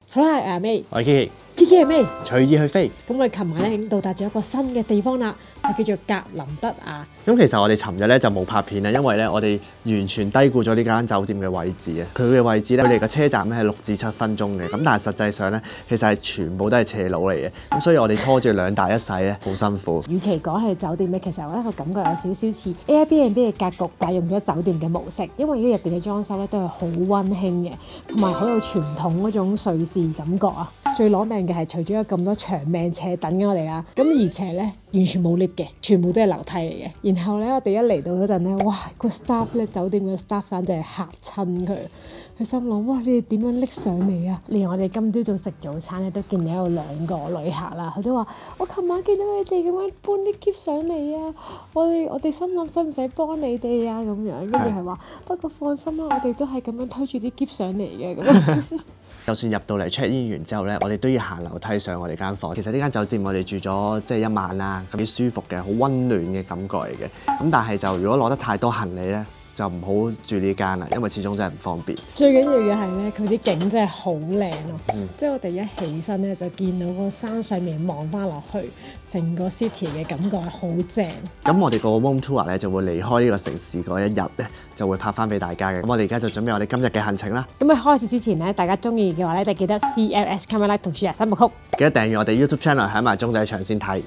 好啦，阿 May， 我係 Kiki 係咩？ 隨意去飛。 咁我哋琴晚咧已經到達咗一個新嘅地方啦，就叫做格林德亞。 咁其實我哋尋日咧就冇拍片啦，因為咧我哋完全低估咗呢間酒店嘅位置啊。佢嘅位置咧，佢哋個車站咧係6至7分鐘嘅，咁但係實際上咧其實係全部都係斜路嚟嘅，咁所以我哋拖住2大1細咧，好辛苦。 與其講係酒店咧，其實我覺得個感覺有少少似 Airbnb 嘅格局，但係用咗酒店嘅模式，因為呢入邊嘅裝修咧都係好溫馨嘅，同埋好有傳統嗰種瑞士感覺啊！最攞命嘅係除咗有咁多長命斜等緊我哋啦，咁而且咧完全冇 lift 嘅，全部都係樓梯嚟嘅。然後咧我哋一嚟到嗰陣咧，哇個 staff 咧酒店嘅 staff 簡直係嚇親佢，佢心諗哇你哋點樣拎上嚟啊？連我哋今朝早食早餐咧都見到有2個旅客啦，佢都話我琴晚見到你哋咁樣搬啲篋上嚟啊，我哋心諗使唔使幫你哋啊咁樣，跟住係話不過放心啦，我哋都係咁樣推住啲篋上嚟嘅咁。 就算入到嚟 check in 完之後咧，我哋都要行樓梯上我哋間房。其實呢間酒店我哋住咗即係1晚啦，咁幾舒服嘅，好溫暖嘅感覺嚟嘅。咁但係就如果攞得太多行李咧，就唔好住呢間啦，因為始終真係唔方便。 最緊要嘅係咧，佢啲景真係好靚咯，即係我哋一起身咧就見到個山上面望翻落去，成個 city 嘅感覺係好正。 咁我哋個 room tour 咧就會離開呢個城市嗰一日咧，就會拍翻俾大家嘅。咁我哋而家就準備我哋今日嘅行程啦。 咁喺開始之前咧，大家中意嘅話咧，就記得 CLS Comment Like 同 Share 3部曲。 記得訂閱我哋 YouTube channel， 喺埋鐘仔長先睇。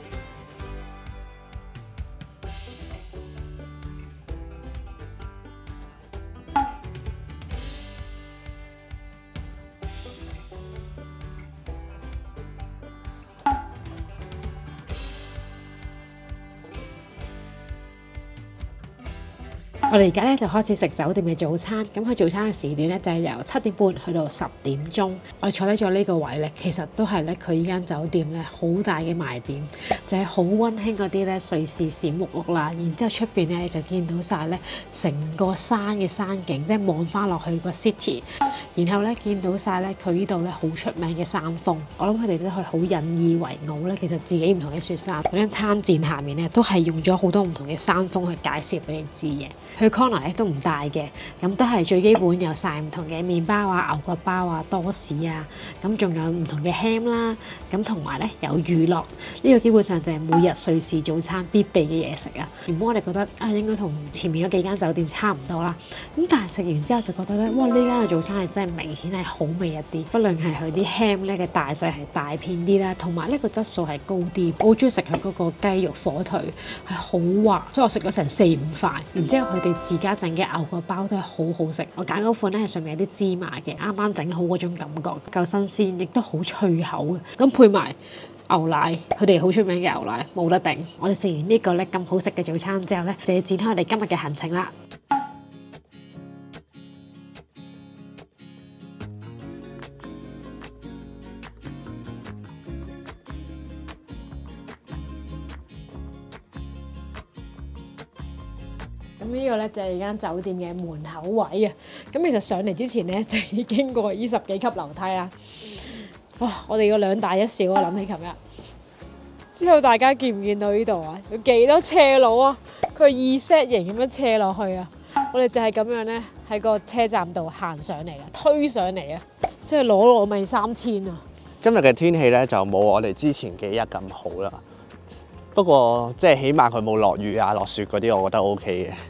我哋而家咧就開始食酒店嘅早餐，咁佢早餐嘅時段咧就係由7點半去到10點鐘。我哋坐低咗呢個位咧，其實都係咧佢依間酒店咧好大嘅賣點，就係好溫馨嗰啲咧瑞士閃木屋啦。然之後出邊咧就見到晒咧成個山嘅山景，即係望翻落去個 city。然後咧見到晒咧佢呢度咧好出名嘅山峰，我諗佢哋都係好引以為傲咧。其實自己唔同嘅雪山，嗰張餐墊下面咧都係用咗好多唔同嘅山峰去介紹俾你知嘅。佢 corner 咧都唔大嘅，咁都係最基本有晒唔同嘅麵包啊、牛角包啊、多士啊，咁仲有唔同嘅 ham 啦，咁同埋咧有乳酪，呢個基本上就係每日瑞士早餐必備嘅嘢食啊。原本我哋覺得啊應該同前面嗰幾間酒店差唔多啦，咁但係食完之後就覺得咧，哇呢間嘅早餐係真係明顯係好味一啲，不論係佢啲 ham 咧嘅大細係大片啲啦，同埋呢個質素係高啲。我好中意食佢嗰個雞肉火腿係好滑，所以我食咗成4-5塊，然之後佢哋自家整嘅牛角包都係好好食，我揀嗰款咧係上面有啲芝麻嘅，啱啱整好嗰種感覺，夠新鮮，亦都好脆口嘅。咁配埋牛奶，佢哋好出名嘅牛奶，冇得頂。我哋食完呢個咧咁好食嘅早餐之後咧，就要展開我哋今日嘅行程啦。咁呢個咧就係間酒店嘅門口位啊！咁其實上嚟之前咧就已經過呢10幾級樓梯啦。哇！我哋個2大1小啊，諗起琴日。之後大家見唔見到呢度啊？有幾多斜路啊？佢2set 型咁樣斜落去啊！我哋就係咁樣咧喺個車站度行上嚟啦，推上嚟啊！即係攞命3000啊！ 今日嘅天氣咧就冇我哋之前幾日咁好啦。不過即係起碼佢冇落雨啊、落雪嗰啲，我覺得 OK 嘅。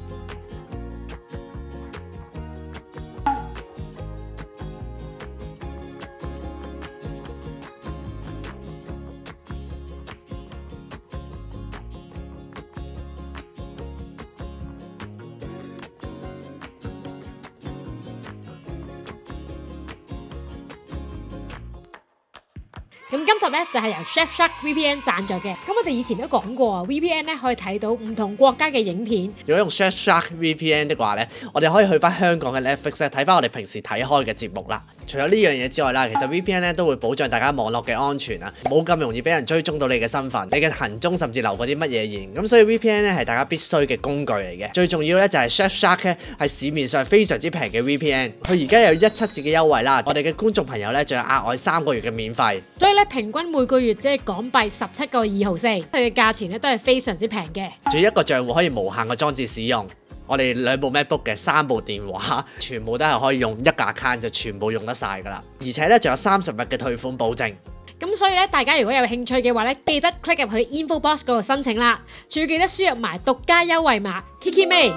咁今集咧就係由 Surfshark VPN 贊助嘅。咁我哋以前都講過啊 ，VPN 咧可以睇到唔同國家嘅影片。 如果用 Surfshark VPN 的話咧，我哋可以去翻香港嘅 Netflix 咧睇翻我哋平時睇開嘅節目啦。除咗呢樣嘢之外啦，其實 VPN 咧都會保障大家網絡嘅安全啊，冇咁容易俾人追蹤到你嘅身份、你嘅行蹤，甚至留過啲乜嘢言。咁所以 VPN 咧係大家必須嘅工具嚟嘅。最重要咧就係 Surfshark 咧係市面上非常之平嘅 VPN， 佢而家有17折嘅優惠啦。我哋嘅觀眾朋友咧仲有額外3個月嘅免費。 所以咧平均每個月即係港幣17個2毫4，佢嘅價錢咧都係非常之平嘅。 仲有一個賬戶可以無限個裝置使用。 我哋2部 MacBook 嘅3部電話，全部都係可以用一個 account 就全部用得晒㗎啦。而且咧仲有30日嘅退款保證。 咁所以咧，大家如果有興趣嘅話咧，記得 click 入去 info box 嗰度申請啦，仲要記得輸入埋獨家優惠碼 KikiMay。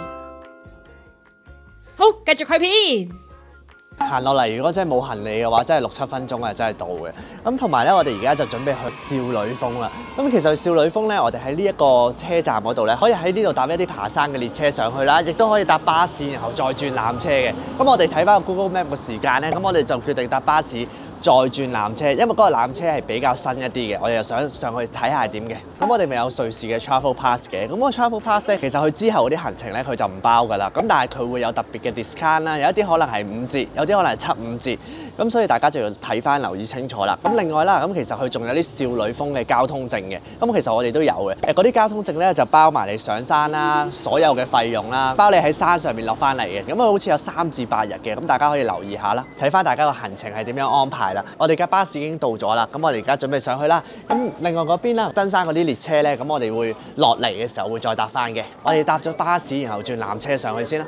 好，繼續去片。 行落嚟，如果真係冇行李嘅話，真係6-7分鐘係真係到嘅。咁同埋咧，我哋而家就準備去少女峰啦。咁其實去少女峰咧，我哋喺呢一個車站嗰度咧，可以喺呢度搭一啲爬山嘅列車上去啦，亦都可以搭巴士，然後再轉纜車嘅。咁我哋睇翻個 Google Map 嘅時間咧，咁我哋就決定搭巴士。再轉纜車，因為嗰個纜車係比較新一啲嘅，我哋又想上去睇下點嘅。咁我哋咪有瑞士嘅 Travel Pass 嘅，咁個 Travel Pass 咧，其實佢之後嗰啲行程咧佢就唔包㗎啦。咁但係佢會有特別嘅 discount 啦，有一啲可能係5折，有啲可能係7-5折。咁所以大家就要睇翻留意清楚啦。咁另外啦，咁其實佢仲有啲少女峰嘅交通證嘅。咁其實我哋都有嘅。嗰啲交通證咧就包埋你上山啦，所有嘅費用啦，包你喺山上面落翻嚟嘅。咁佢好似有3至8日嘅，咁大家可以留意下啦，睇翻大家個行程係點樣安排啦。我哋嘅巴士已經到咗啦，咁我哋而家準備上去啦。咁另外嗰邊啦，登山嗰啲列車咧，咁我哋會落嚟嘅時候會再搭翻嘅。我哋搭咗巴士，然後轉纜車上去先啦。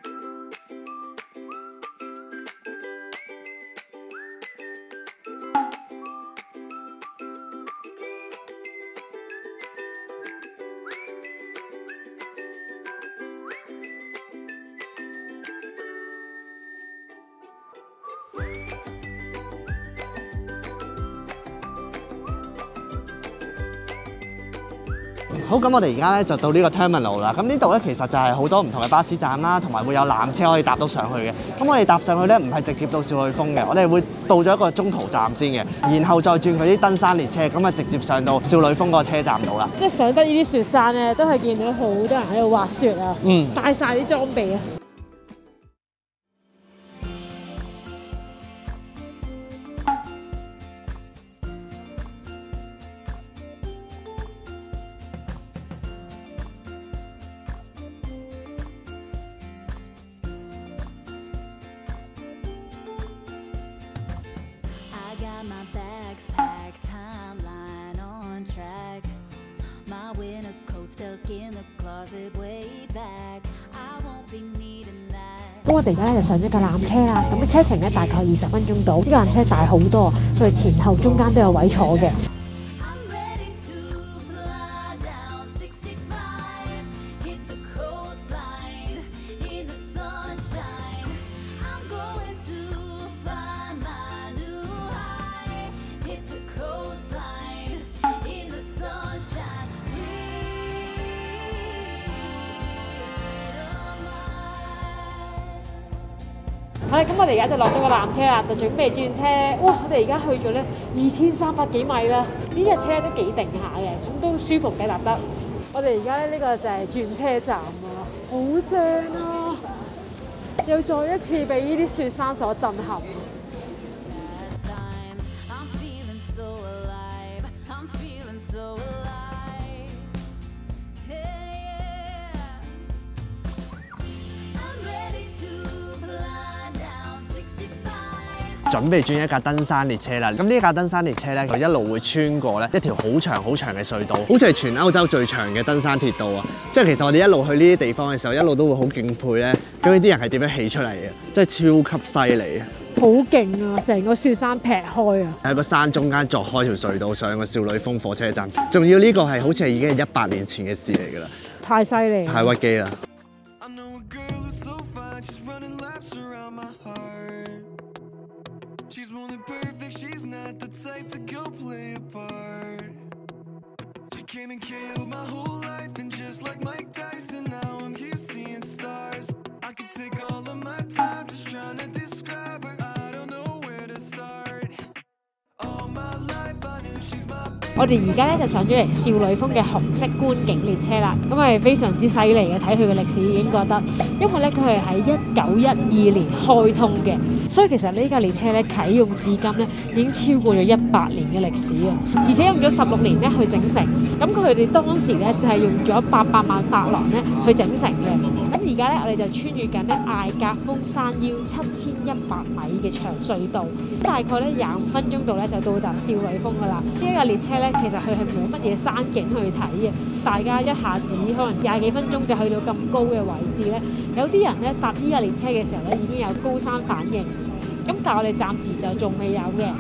好，咁我哋而家咧就到呢個 terminal 啦。咁呢度咧其實就係好多唔同嘅巴士站啦，同埋會有纜車可以搭到上去嘅。咁我哋搭上去咧唔係直接到少女峰嘅，我哋會到咗一個中途站先嘅，然後再轉佢啲登山列車，咁啊直接上到少女峰嗰個車站度啦。 即係上得呢啲雪山咧，都係見到好多人喺度滑雪啊，帶晒啲裝備啊。咁我哋而家咧就上咗架纜車啦，咁車程咧大概20分鐘到。呢架纜車大好多，佢前後中間都有位坐嘅。好啦，咁我哋而家就落咗個纜車啦，就準備轉車。哇！我哋而家去咗咧2300幾米啦，呢隻車都幾定下嘅，咁都舒服嘅搭得。我哋而家咧呢個就係轉車站啊，好正啊！又再一次俾呢啲雪山所震撼。 準備轉一架登山列車啦，咁呢架登山列車咧，佢一路會穿過咧一條好長好長嘅隧道，好似係全歐洲最長嘅登山鐵道啊！即係其實我哋一路去呢啲地方嘅時候，一路都會好敬佩咧，究竟啲人係點樣起出嚟嘅，真係超級犀利啊！ 好勁啊！成個雪山劈開啊！ 喺個山中間鑿開條隧道上個少女峰火車站，仲要呢個係好似係已經係100年前嘅事嚟㗎啦！ 太犀利！ 太屈機啦！She's more than perfect, she's not the type to go play a part. She came and killed my whole life, and just like Mike Tyson, now I'm here seeing stars. I could take all of my time just trying to describe her. I don't know where to start. All my life I knew she's my baby. 我哋而家咧就上咗嚟少女峰嘅紅色觀景列車啦，咁係非常之犀利嘅，睇佢嘅歷史已經覺得，因為咧佢係喺1912年開通嘅。所以其實呢架列車咧啟用至今咧已經超過咗100年嘅歷史啊！而且用咗16年咧去整成，咁佢哋當時咧就係用咗800萬法郎咧去整成嘅。咁而而家咧，我哋就穿越緊咧艾格峰山腰7100米嘅長隧道，大概咧25分鐘度咧就到達少女峰噶啦。呢一架列車咧，其實佢係冇乜嘢山景去睇嘅，大家一下子可能20幾分鐘就去到咁高嘅位置咧。有啲人咧搭呢架列車嘅時候咧，已經有高山反應，咁但係我哋暫時就仲未有嘅。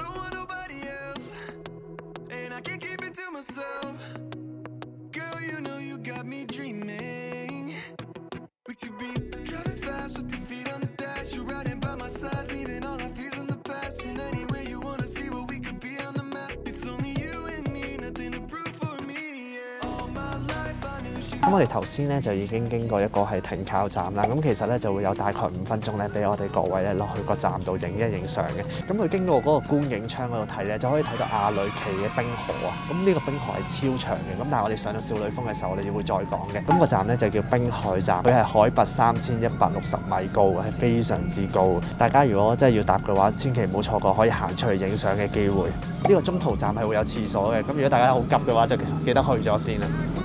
咁我哋頭先咧就已經經過一個係停靠站啦，咁其實咧就會有大概5分鐘咧，俾我哋各位咧落去個站度影一影相嘅。咁佢經過嗰個觀景窗嗰度睇咧，就可以睇到亞里奇嘅冰河啊。咁呢個冰河係超長嘅，咁但係我哋上到少女峰嘅時候，我哋會再講嘅。咁個站咧就叫冰海站，佢係海拔3160米高嘅，係非常之高。大家如果真係要搭嘅話，千祈唔好錯過可以行出去影相嘅機會。呢個中途站係會有廁所嘅，咁如果大家好急嘅話，就記得去咗先啦。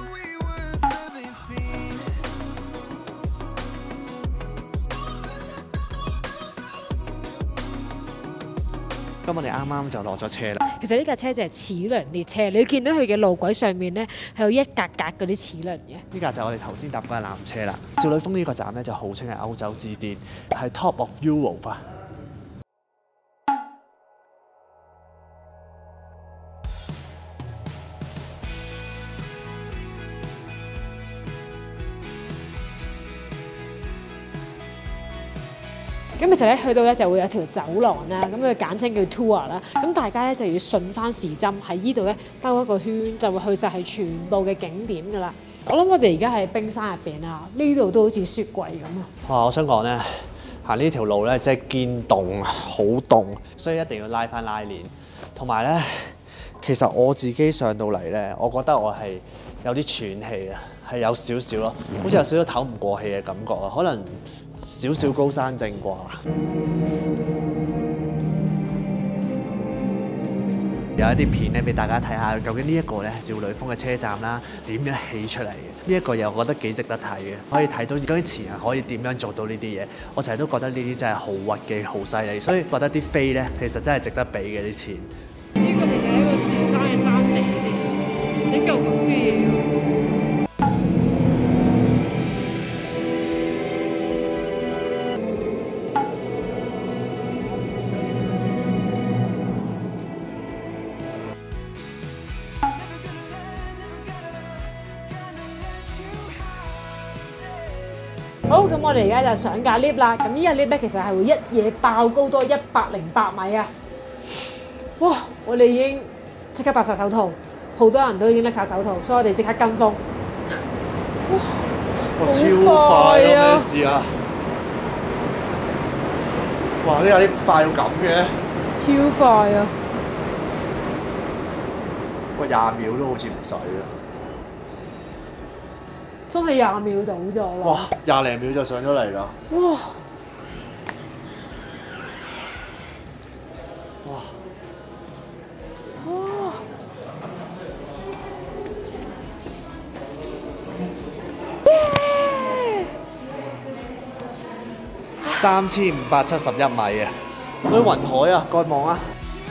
咁我哋啱啱就落咗車啦。 其實呢架車就係齒輪列車，你見到佢嘅路軌上面咧係有一格格嗰啲齒輪嘅。 呢架就係我哋頭先搭嗰架纜車啦。少女峰呢個站咧就號稱係歐洲之巔，係 Top of Europe 啊。 咁其實咧去到咧就會有條走廊啦，咁佢簡稱叫 tour 啦。咁大家咧就要順翻時針喺呢度咧兜一個圈，就會去晒係全部嘅景點㗎啦。我諗我哋而家喺冰山入邊啊，呢度都好似雪櫃咁啊！ 哇！我想講咧，行呢條路咧即係堅凍，好凍，所以一定要拉翻拉鏈。同埋咧，其實我自己上到嚟咧，我覺得我係有啲喘氣啊，係有少少咯，好似有少少唞唔過氣嘅感覺啊，可能少少高山症啩。有一啲片咧俾大家睇下，究竟呢一個咧少女峰嘅車站啦，點樣起出嚟嘅？呢一個嘢我覺得幾值得睇嘅，可以睇到究竟前人可以點樣做到呢啲嘢。我成日都覺得呢啲真係好屈機、好犀利，所以覺得啲飛咧其實真係值得俾嘅啲錢。 呢個其實係一個雪山嘅山地嚟，整嚿咁嘅嘢喎。好，咁我哋而家就上架 lift 啦。咁呢架 lift 咧，其實係會一嘢爆高多108米啊！哇！我哋已經即刻戴晒手套，好多人都已經拎晒手套，所以我哋即刻跟風。哇！ 超快啊！咩事啊？哇！呢架 lift 快到咁嘅？ 超快啊！ 喂，20秒都好似唔使啊！ 真係20秒到咗啦！ 哇！20零秒就上咗嚟啦！ 哇！ 哇！ 哇 ！3571米啊！嗰啲雲海啊，過去望啊！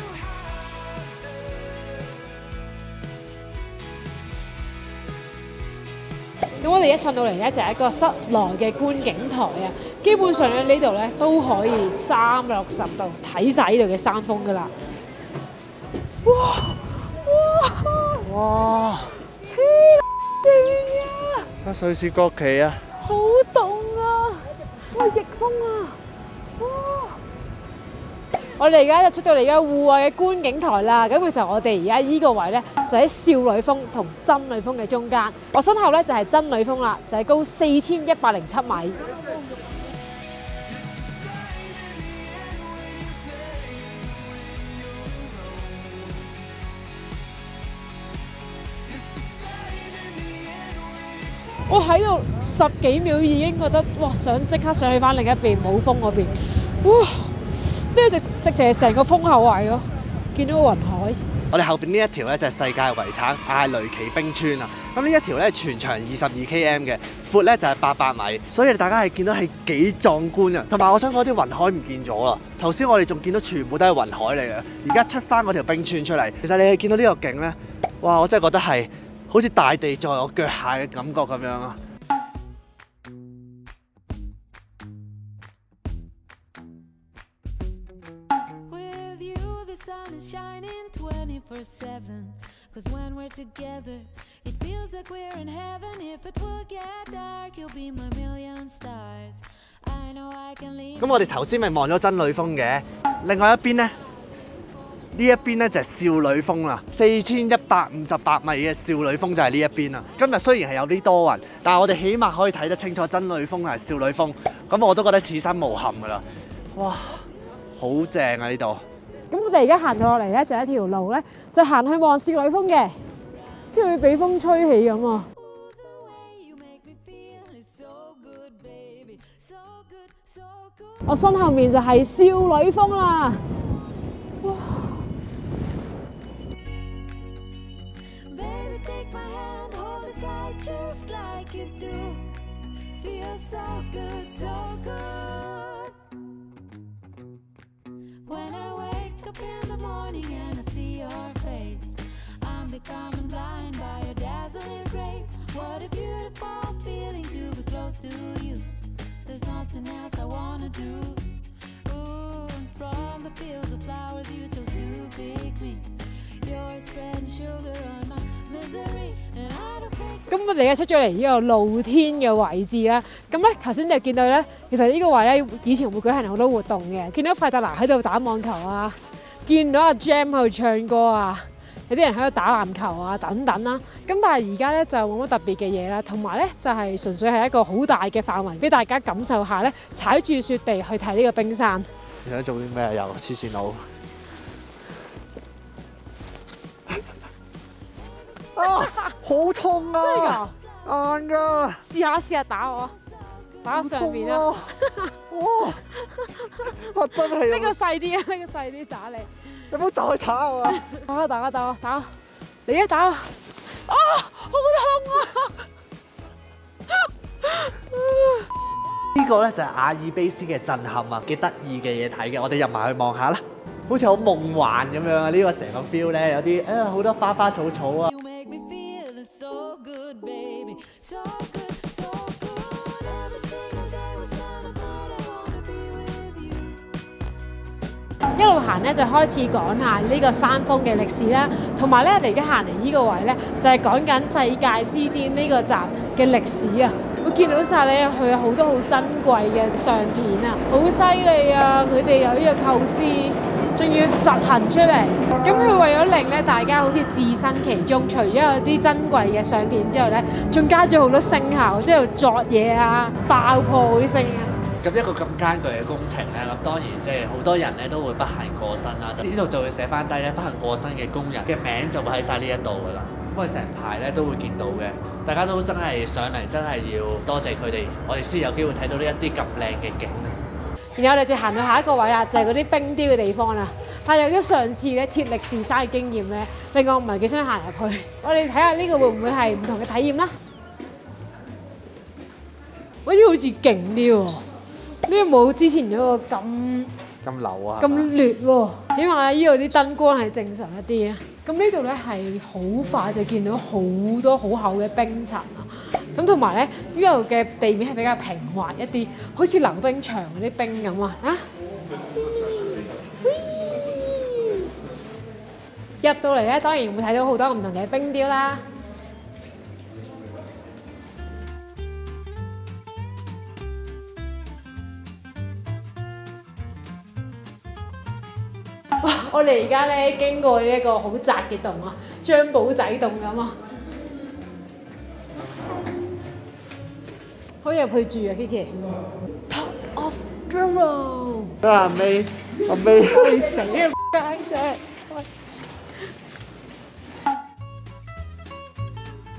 咁我哋一上到嚟咧，就係一個室內嘅觀景台啊。基本上咧，呢度咧都可以360度睇晒呢度嘅山峰噶啦。哇！ 哇！ 黐線啊！ 睇瑞士國旗啊！ 好凍啊！哇！逆風啊！哇！我哋而家就出到嚟而家戶外嘅觀景台啦。咁其實我哋而家依個位咧，就喺少女峰同真女峰嘅中間。我身後咧就係真女峰啦，就係高4107米。我喺度10幾秒已經覺得哇，想即刻上去翻另一邊冇風嗰邊。哇！呢個直情係成個風口位咯，見到個雲海。 我哋後邊呢一條咧就係世界遺產艾雷奇冰川啊。咁呢一條咧全長22km 嘅，闊咧就係800米，所以大家係見到係幾壯觀啊！同埋我想講啲雲海唔見咗啦，頭先我哋仲見到全部都係雲海嚟嘅，而家出翻嗰條冰川出嚟，其實你係見到呢個景咧，哇！我真係覺得係好似大地在我腳下嘅感覺咁樣啊！ Cause when we're together, it feels like we're in heaven. If it will get dark, you'll be my million stars. I know I can leave. 咁我哋頭先咪望咗真女峰嘅，另外一邊咧，呢一邊咧就係少女峰啦，4158米嘅少女峰就係呢一邊啦。今日雖然係有啲多雲，但係我哋起碼可以睇得清楚真女峰同埋少女峰，咁我都覺得此生無憾噶啦。哇，好正啊呢度！ 咁我哋而家行到落嚟咧，就一條路咧，就行去望少女峰嘅，即係會俾風吹起咁啊！我身後面就係少女峰啦，哇！ In the morning and I see your face, I'm becoming blind by your dazzling grace. What a beautiful feeling to be close to you. There's nothing else I wanna do. Ooh, and from the fields of flowers you chose to pick me. You're spreading sugar on my misery, and I don't think. 咁我哋而家出咗嚟呢個露天嘅位置啦。咁咧頭先就見到咧，其實呢個位咧以前會舉行好多活動嘅，見到費特拿喺度打網球啊。見到阿 Jam 喺度唱歌啊，有啲人喺度打籃球啊等等啦。咁但係而家咧就冇乜特別嘅嘢啦，同埋咧就係純粹係一個好大嘅範圍，俾大家感受下咧踩住雪地去睇呢個冰山。 你想做啲咩？又黐線佬啊！好痛啊！硬㗎！ 試下打我，打上邊啊！ 哇！我真係呢個細啲啊，呢個細啲打你。 有冇再打我啊？ 打我！你一打我，啊！好痛啊！ 呢個咧就係阿爾卑斯嘅震撼啊，幾得意嘅嘢睇嘅，我哋入埋去望下啦。好似好夢幻咁樣啊！呢個成個 feel 咧有啲好多花花草草啊。 一路行咧就開始講下呢個山峰嘅歷史啦，同埋咧我哋而家行嚟呢個位咧就係講緊世界之巔呢個站嘅歷史啊！會見到晒咧佢有好多好珍貴嘅相片啊，好犀利啊！佢哋有呢個構思，仲要實行出嚟。咁佢為咗令咧大家好似置身其中，除咗有啲珍貴嘅相片之外咧，仲加咗好多聲效，即係作嘢啊、爆破嗰啲聲啊。 咁一個咁艱巨嘅工程咧，咁當然即係好多人咧都會不幸過身啦。呢度就會寫翻低咧不幸過身嘅工人嘅名就會喺晒呢一度噶啦。咁我哋成排咧都會見到嘅，大家都真係上嚟真係要多謝佢哋，我哋先有機會睇到呢一啲咁靚嘅景。 然後我哋就行到下一個位啦，就係嗰啲冰雕嘅地方啦。但係由於上次咧鐵力士山嘅經驗咧，令我唔係幾想行入去。我哋睇下呢個會唔會係唔同嘅體驗啦？喂，呢個好似勁啲喎。呢個冇之前嗰個咁流啊， 咁劣喎，起碼呢度啲燈光係正常一啲啊。咁呢度咧係好快就見到好多好厚嘅冰層啊。咁同埋咧呢度嘅地面係比較平滑一啲，好似溜冰場嗰啲冰咁啊！入到嚟咧，當然會睇到好多唔同嘅冰雕啦。我哋而家咧經過呢一個好窄嘅洞啊，張寶仔洞咁啊，可以入去住啊 Kiki。Top of the road。 阿妹， 會死啊！家姐。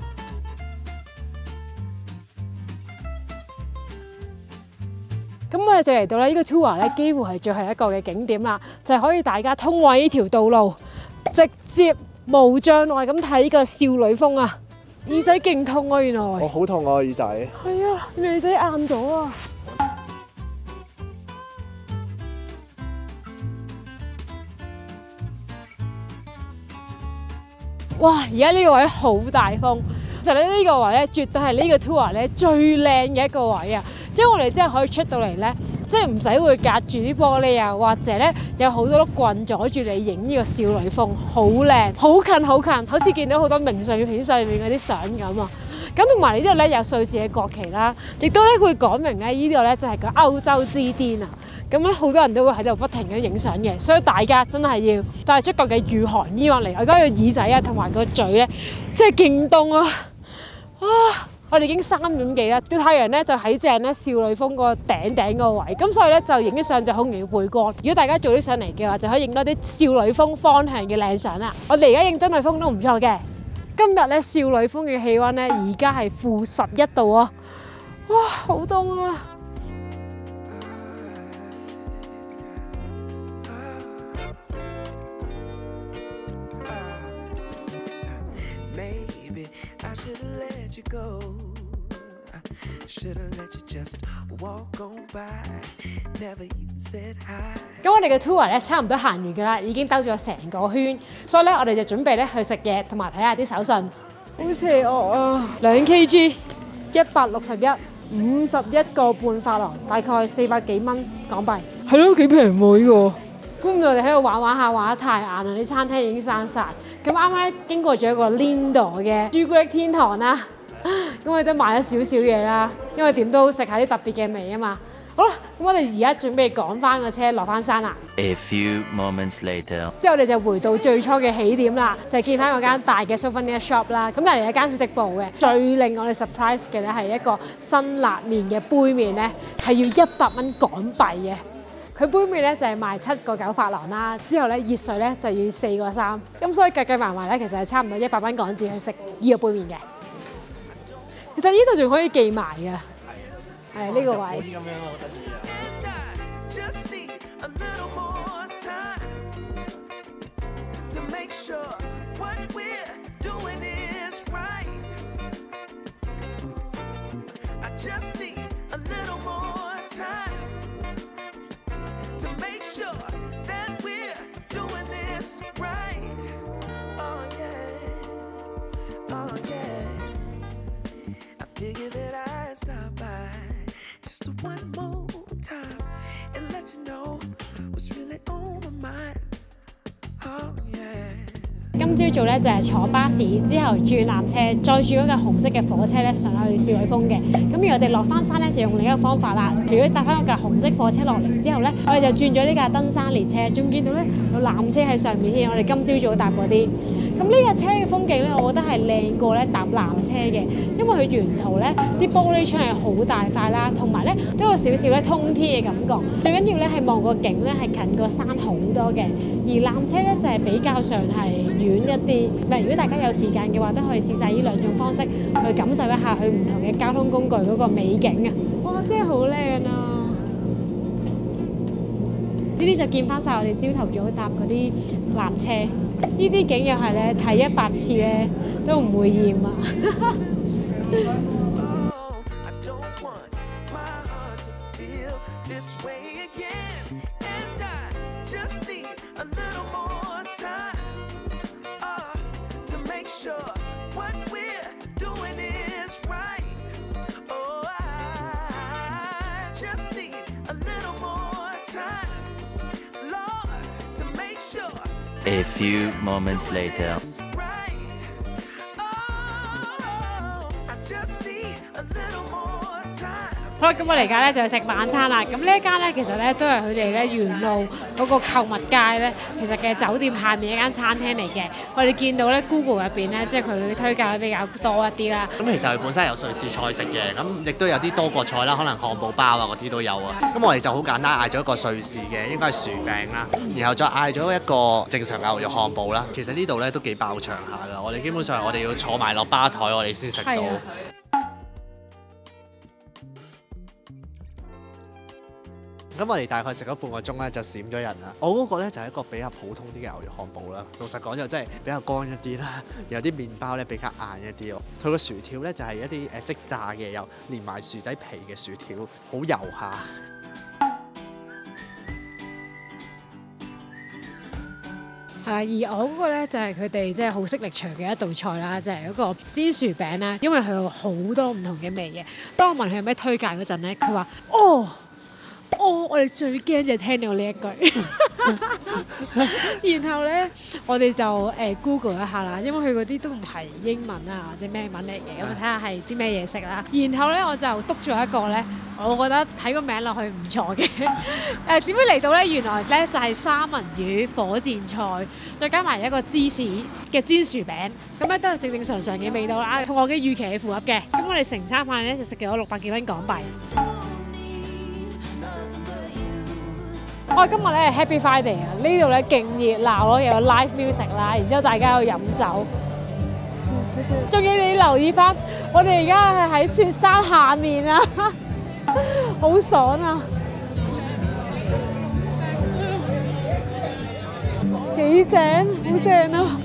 咁我我哋就嚟到咧呢個 tour 咧，幾乎係最後一個嘅景點啦，就係可以大家通往呢條道路，直接無障礙咁睇呢個少女峰啊！耳仔勁痛啊，原來。 我好痛啊耳仔。 係啊，原來耳仔硬咗啊！哇！而家呢個位好大風，其實咧呢個位咧絕對係呢個 tour 咧最靚嘅一個位啊！因為我哋真係可以出到嚟咧，即係唔使會隔住啲玻璃啊，或者咧有好多碌棍阻住你影呢個少女峰，好靚，好近好近，好似見到好多明信片上面嗰啲相咁啊！咁同埋呢度咧有瑞士嘅國旗啦，亦都咧會講明咧呢度咧就係個歐洲之巔啊！咁咧好多人都會喺度不停咁影相嘅，所以大家真係要帶足夠嘅御寒衣落嚟。我而家個耳仔啊同埋個嘴咧，真係勁凍啊！我哋已經3點幾啦，個太陽咧就喺正咧少女峰個頂個位，咁所以咧就影啲相就好容易背光。如果大家早啲上嚟嘅話，就可以影多啲少女峰方向嘅靚相啦。我哋而家影真女峰都唔錯嘅。今日咧少女峰嘅氣温咧而家係-11度啊！哇，好凍啊！咁我哋嘅 tour 咧差唔多行完㗎啦，已經兜咗成個圈，所以咧我哋就準備咧去食嘢同埋睇下啲手信。好邪惡啊！2 kg 161 51個半法郎，大概400幾蚊港幣。係咯，幾平喎呢個。估唔到我哋喺度玩下，玩得太晏啦！啲餐廳已經閂晒。咁啱啱咧經過咗一個 Lindo 嘅朱古力天堂啦，咁我哋都買咗少少嘢啦，因為點都食下啲特別嘅味啊嘛。好啦，咁我哋而家準備趕翻個車落翻山啦。 A few moments later， 之後我哋就回到最初嘅起點啦，就係見翻嗰間大嘅 souvenir shop 啦。咁隔離有間小食部嘅，最令我哋 surprise 嘅咧係一個辛辣麵嘅杯麵咧，係要100蚊港幣嘅。佢杯麵咧就係賣7個9法郎啦，之後咧熱水咧就要4個3，咁所以計埋埋咧其實係差唔多100蚊港紙去食呢個杯麵嘅。其實呢度仲可以寄埋嘅，係呢個位。咁樣好得意今朝早咧就係坐巴士，之後轉纜車，再轉嗰架紅色嘅火車咧上去少女峰嘅。咁而我哋落翻山咧就用另一個方法啦。如果搭翻嗰架紅色火車落嚟之後咧，我哋就轉咗呢架登山列車，仲見到咧有纜車喺上面添。我哋今朝早搭嗰啲。咁呢架車嘅風景咧，我覺得係靚過咧搭纜車嘅，因為佢沿途咧啲玻璃窗係好大塊啦，同埋咧都有少少咧通天嘅感覺。最緊要咧係望個景咧係近個山好多嘅，而纜車咧就係比較上係遠一啲。嗱，如果大家有時間嘅話，都可以試晒呢2種方式去感受一下佢唔同嘅交通工具嗰個美景啊！哇，真係好靚啊！呢啲就見翻晒我哋朝頭早搭嗰啲纜車。呢啲景又係咧睇100次咧都唔會厭啊！ A few moments later。 好啦，咁我哋而家咧就去食晚餐啦。咁呢一間咧其實咧都係佢哋咧沿路嗰個購物街咧，其實嘅酒店下面一間餐廳嚟嘅。我哋見到咧 Google 入邊咧，即係佢推介得比較多一啲啦。 咁其實佢本身有瑞士菜食嘅，咁亦都有啲多國菜啦，可能漢堡包啊嗰啲都有啊。咁我哋就好簡單嗌咗一個瑞士嘅，應該係薯餅啦，然後再嗌咗一個正常牛肉漢堡啦。其實呢度咧都幾爆場下㗎，我哋基本上我哋要坐埋落吧台，我哋先食到。 咁我哋大概食咗半個鐘咧就閃咗人啦。我嗰個咧就係一個比較普通啲嘅牛肉漢堡啦。老實講就真係比較乾一啲啦，有啲麵包咧比較硬一啲咯。佢個薯條咧就係一啲即炸嘅，又連埋薯仔皮嘅薯條，好油下。 而我嗰個咧就係佢哋即係好識力場嘅一道菜啦，就係嗰個煎薯餅啦。因為佢有好多唔同嘅味嘅。當我問佢有咩推介嗰陣咧，佢話：哦，我哋最驚就係聽到呢一句。然後咧，我哋就Google 一下啦，因為佢嗰啲都唔係英文啊或者咩文嚟嘅，咁睇下係啲咩嘢食啦。然後咧，我就篤咗一個咧，我覺得睇個名落去唔錯嘅。點樣嚟到咧？原來咧就係三文魚火箭菜，再加埋一個芝士嘅煎薯餅，咁咧都係正正常常嘅味道啦，同我嘅預期係符合嘅。咁我哋成餐飯咧就食咗600幾蚊港幣。我今日咧係 Happy Friday 啊！呢度咧勁熱鬧咯，又有 live music 啦，然之後大家喺度飲酒。仲要你留意翻，我哋而家係喺雪山下面啊，好爽啊！幾正，好正啊！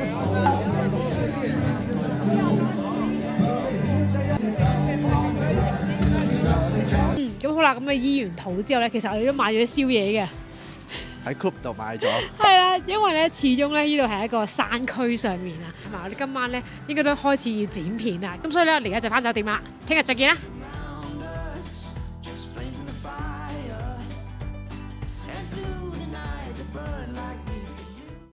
咁好啦，咁你醫完肚之後咧，其實我哋都買咗宵夜嘅。 喺 Coop 度買咗。 係啦，因為咧始終咧呢度係一個山區上面啊，同埋我哋今晚咧應該都開始要剪片啦，咁所以咧我哋而家就返酒店啦，聽日再見啦。